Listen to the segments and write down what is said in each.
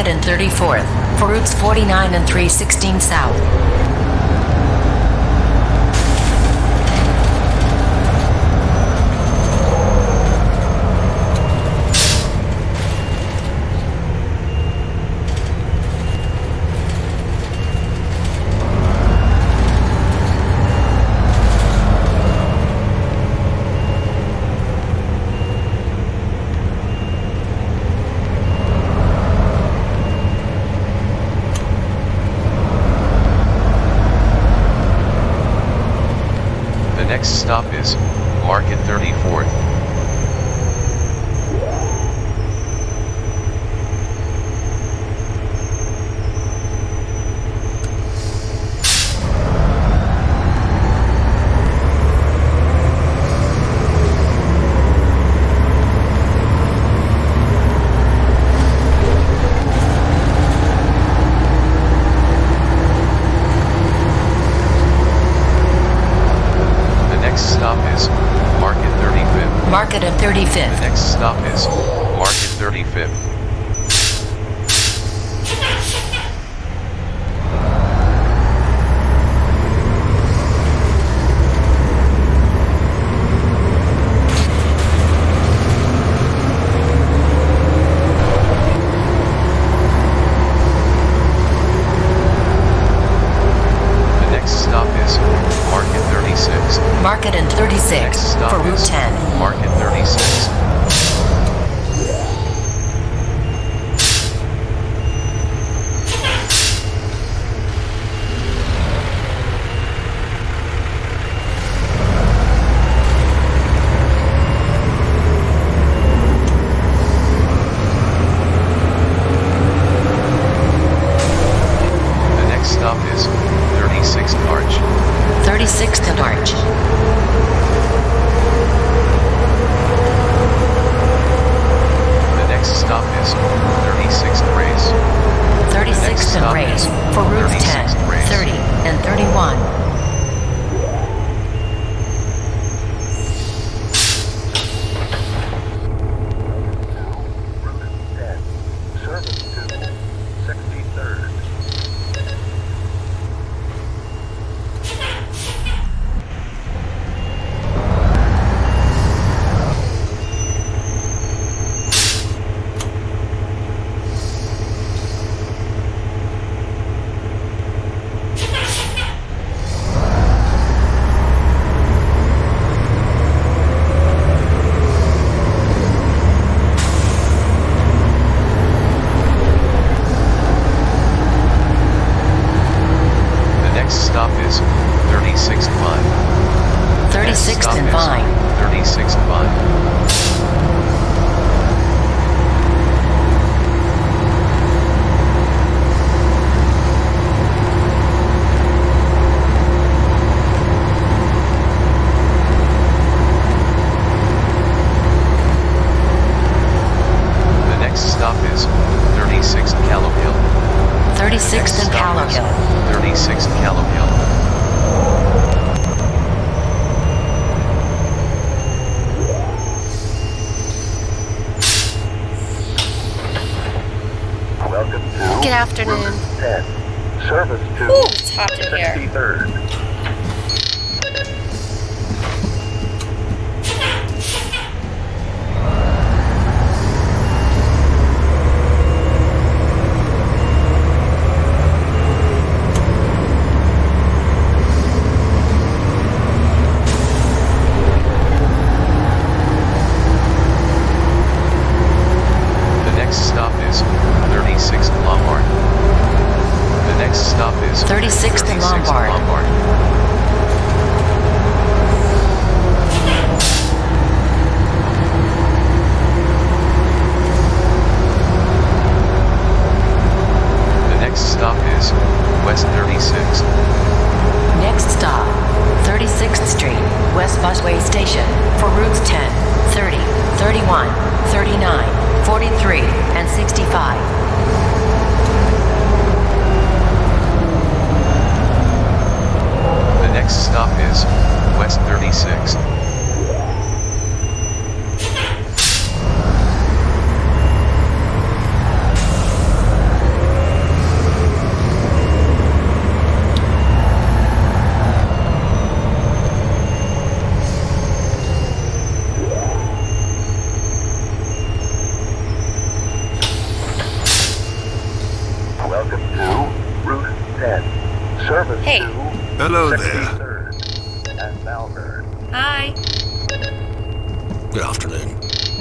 Market and 34th, for routes 49 and 316 south. Next stop is Market 34th. Market and 35th. The next stop is Market 35th. The next stop is Market 36. Market and 36 for Route 10. Market 36. The next stop is 36th Arch. 36th and Arch. The next stop is 36th Race. 36th and Race for routes 10, 30, and 31. Stop is 36th Vine. 36th and Vine. 36th Vine. The next stop is 36th Callowhill. 36th and Callowhill. 36th Callowhill. Welcome to Good afternoon. 10. Service to Ooh, it's hot in here. 63rd. The next stop is 36th Lombard. The next stop is 36th and Lombard. The next stop is West 36th. Next stop, 36th Street, West Busway Station, for routes 10, 30, 31, 39, 43, and 65. The next stop is West 36th. Hello there. 63rd and Malvern. Hi. Good afternoon.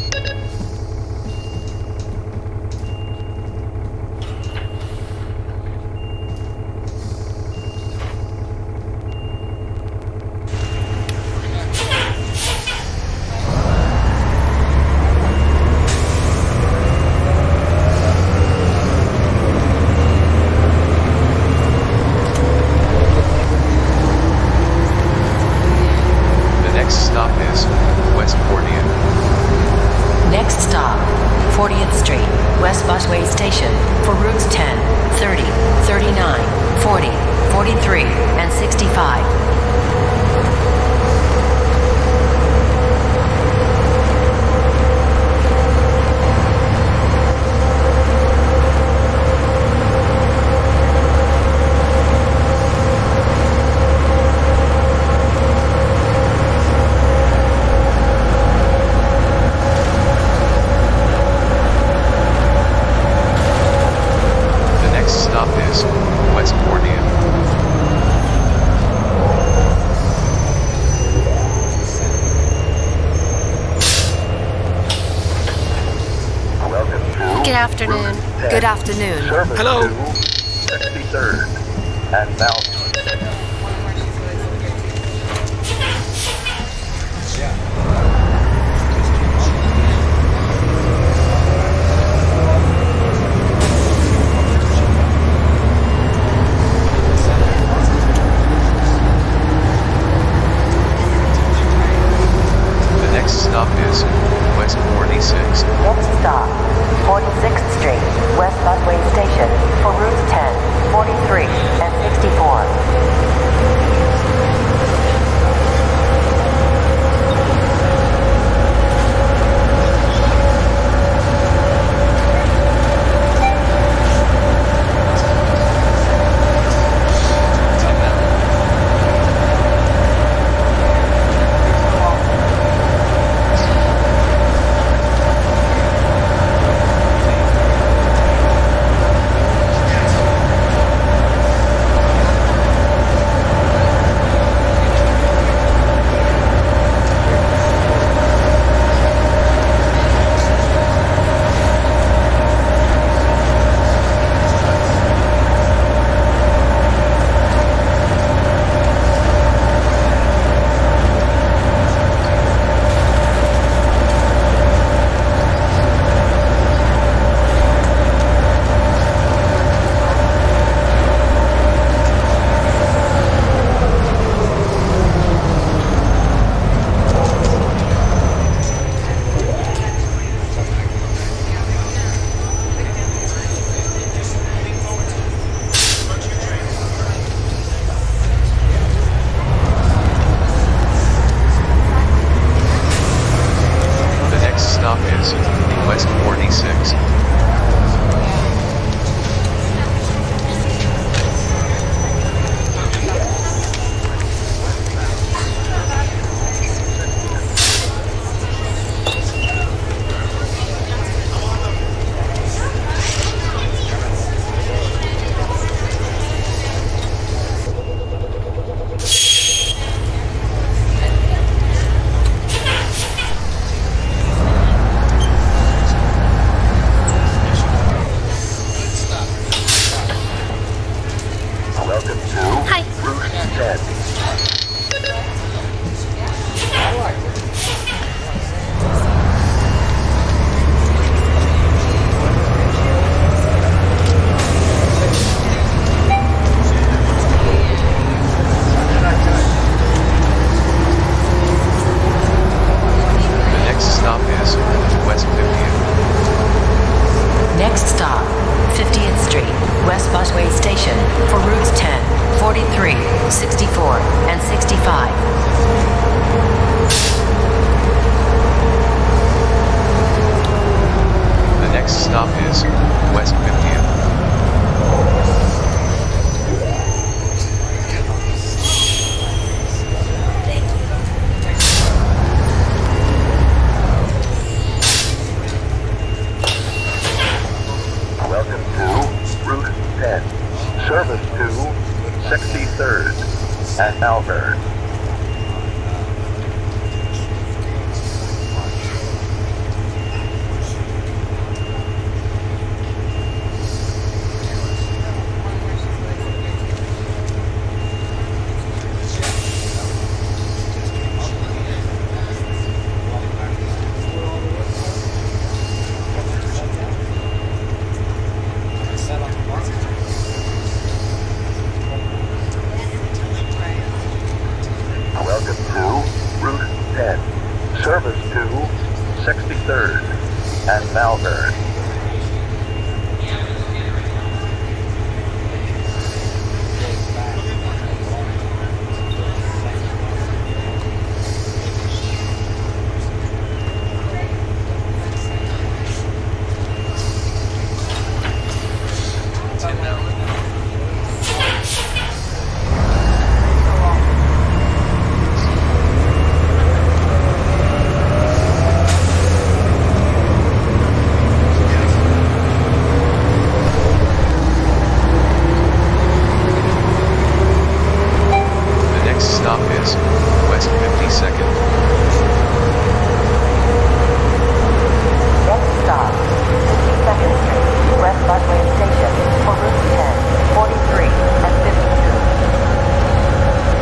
The next stop is West 40th. Next stop, 40th Street, West Busway Station, for routes 10, 30, 39, 40, 43, and 65. The next stop is West 40th. Welcome to Good afternoon. Route 10. Good afternoon. Service Hello. to 63rd and Malvern. The next stop is West 46. Next stop, 46th Street, West Busway Station, for routes 10, 43, and 64. The next stop is West 46. Welcome to Hi. Route 10. The next stop is West 50th. Next stop, 50th Street, West Busway Station, for routes 10, 43, 64, and 65. The next stop is West 50th. Welcome to Route 10. Service to 63rd and Malvern. Welcome to Route 10. Service to 63rd and Malvern. Stop is West 52nd. Next stop, 52nd Street, West Busway Station, for routes 10, 43, and 52.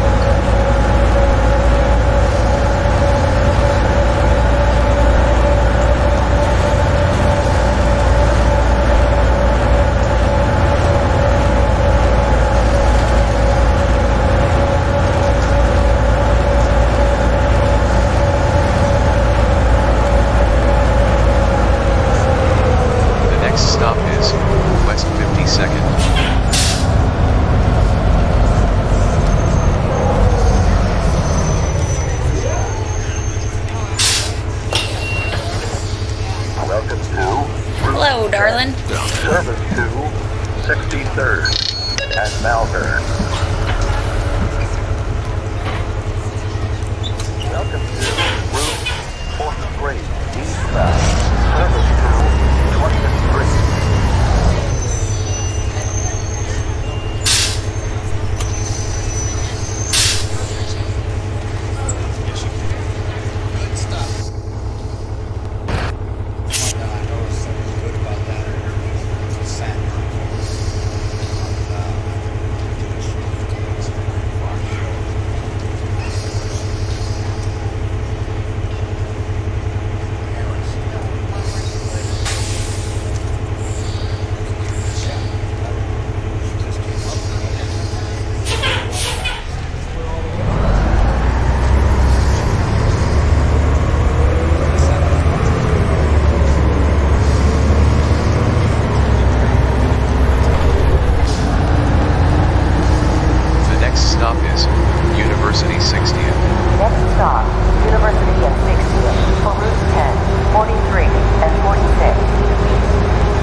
Stop is West 52nd. Welcome to Hello, darling. service to 63rd and Malvern. Welcome to Route 43 eastbound. Service to 20th Street. Stop is University 60th. Next stop, University at 60th, for routes 10, 43, and 46.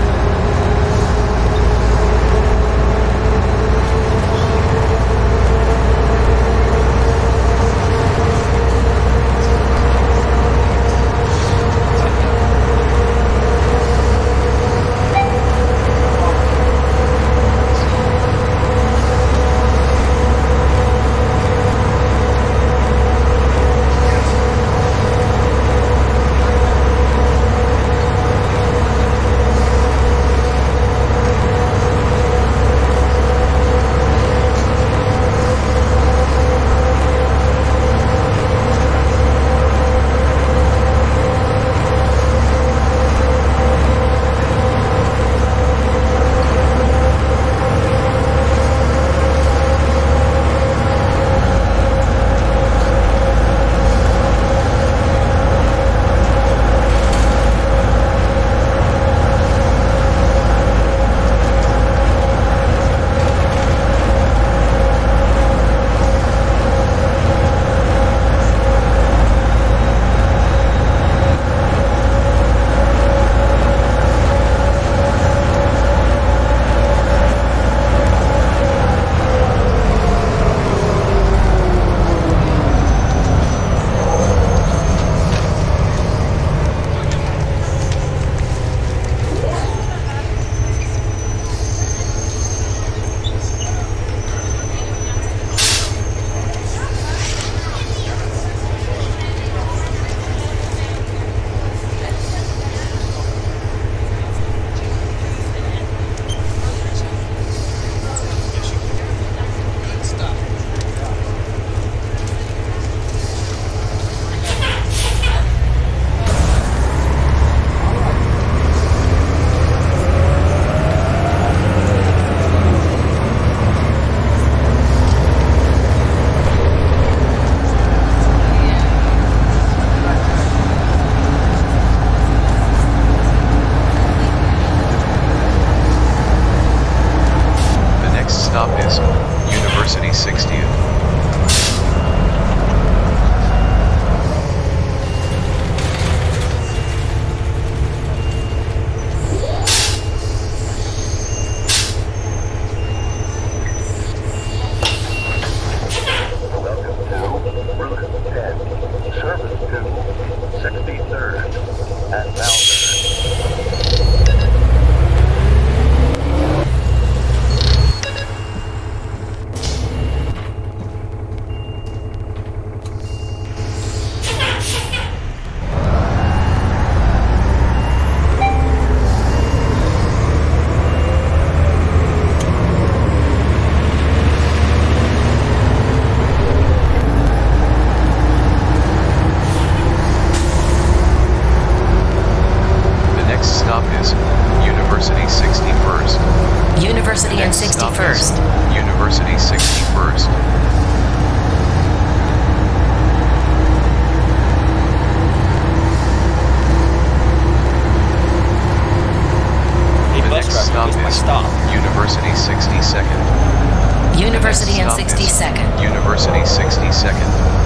University 62nd.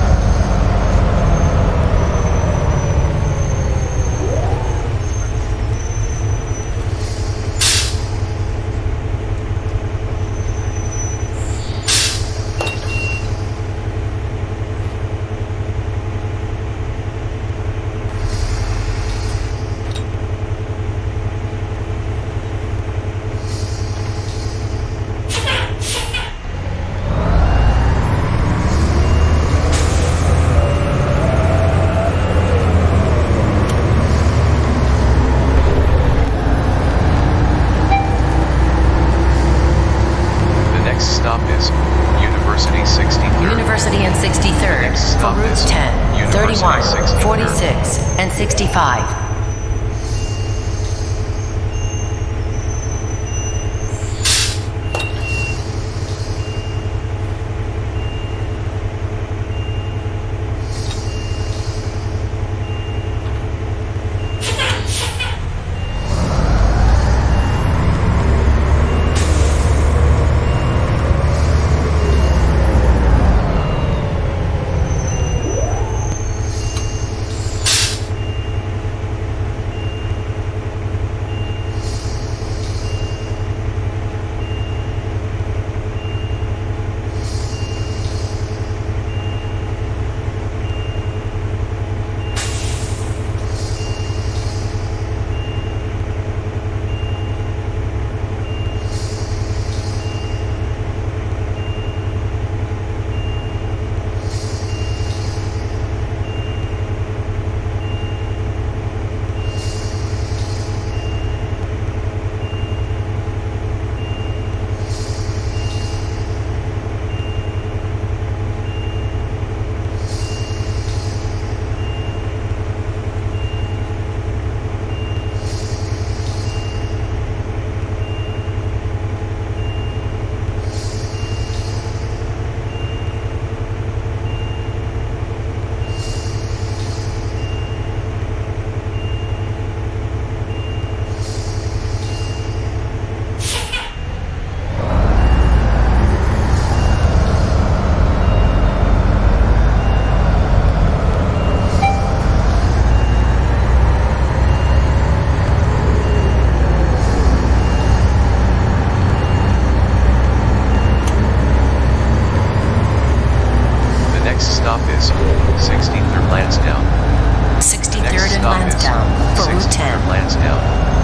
Stop is University 63rd. University and 63rd for routes 10, 31, 46, and 65. Stop is 63rd Lansdowne. 63rd and Lansdowne for route 10. Lansdowne.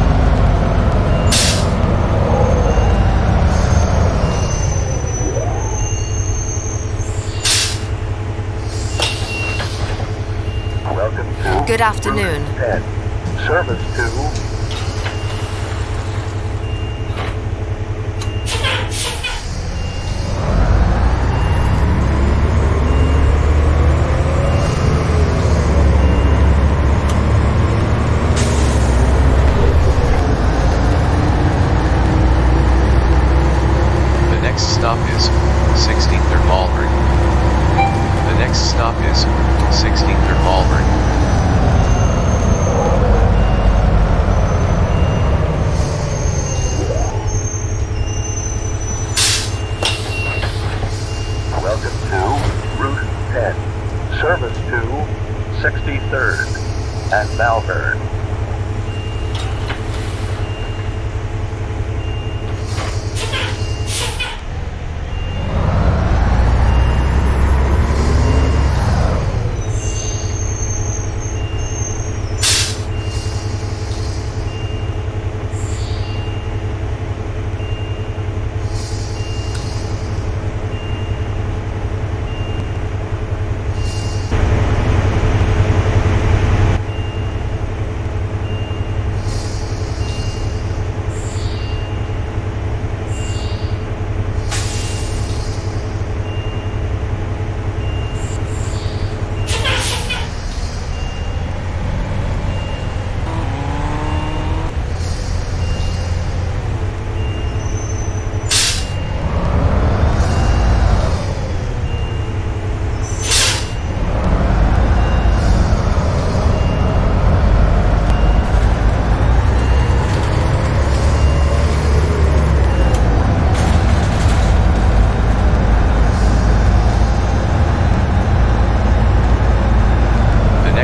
Welcome to Good afternoon. Route 10. Service to stop is 16th Malvern. The next stop is 16th Malvern. Welcome to Route 10. Service to 63rd and Malvern.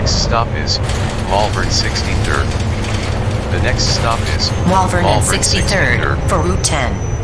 next stop is Malvern 63rd. The next stop is Malvern and Malvern 63rd for Route 10.